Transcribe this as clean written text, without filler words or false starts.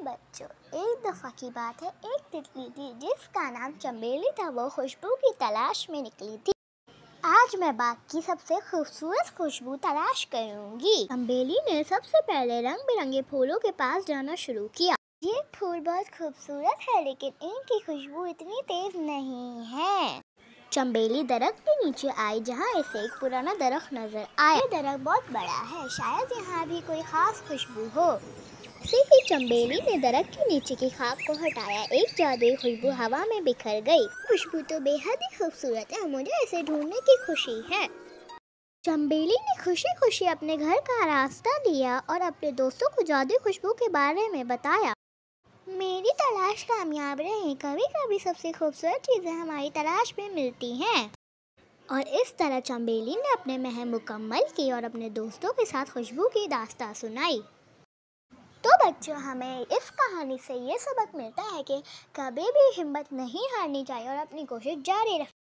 बच्चों, एक दफ़ा की बात है, एक तितली थी जिसका नाम चंबेली था। वो खुशबू की तलाश में निकली थी। आज मैं बाग की सबसे खूबसूरत खुशबू तलाश करूंगी। चंबेली ने सबसे पहले रंग बिरंगे फूलों के पास जाना शुरू किया। ये फूल बहुत खूबसूरत है, लेकिन इनकी खुशबू इतनी तेज नहीं है। चंबेली दरख्त के नीचे आई, जहाँ इसे एक पुराना दरख्त नजर आया। ये दरख्त बहुत बड़ा है, शायद यहाँ भी कोई खास खुशबू हो। इसी ही चंबेली ने दरख्त के नीचे की खाक को हटाया। एक जादुई खुशबू हवा में बिखर गई। खुशबू तो बेहद ही खूबसूरत है, मुझे इसे ढूंढने की खुशी है। चंबेली ने खुशी खुशी अपने घर का रास्ता लिया और अपने दोस्तों को जादुई खुशबू के बारे में बताया। मेरी तलाश कामयाब रही। कभी कभी सबसे खूबसूरत चीजें हमारी तलाश में मिलती हैं। और इस तरह चंबेली ने अपने महम मुकम्मल की और अपने दोस्तों के साथ खुशबू की दास्तां सुनाई। तो बच्चों, हमें इस कहानी से ये सबक मिलता है कि कभी भी हिम्मत नहीं हारनी चाहिए और अपनी कोशिश जारी रखनी।